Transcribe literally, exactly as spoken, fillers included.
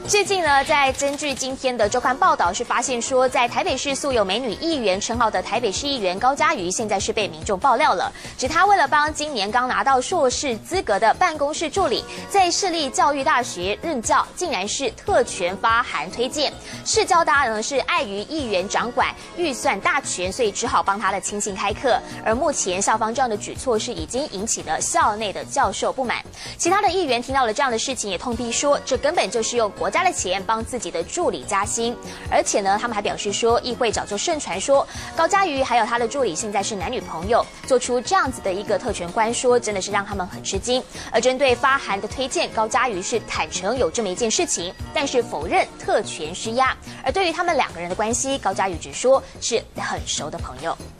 最近呢，在根据今天的周刊报道是发现说，在台北市素有美女议员称号的台北市议员高嘉瑜，现在是被民众爆料了，指他为了帮今年刚拿到硕士资格的办公室助理在市立教育大学任教，竟然是特权发函推荐。市教大呢是碍于议员掌管预算大权，所以只好帮他的亲信开课。而目前校方这样的举措是已经引起了校内的教授不满。其他的议员听到了这样的事情，也痛批说，这根本就是用国家的钱帮自己的助理加薪。而且呢，他们还表示说，议会早就盛传说高嘉瑜还有他的助理现在是男女朋友，做出这样子的一个特权官说，真的是让他们很吃惊。而针对发函的推荐，高嘉瑜是坦诚有这么一件事情，但是否认特权施压。而对于他们两个人的关系，高嘉瑜只说是很熟的朋友。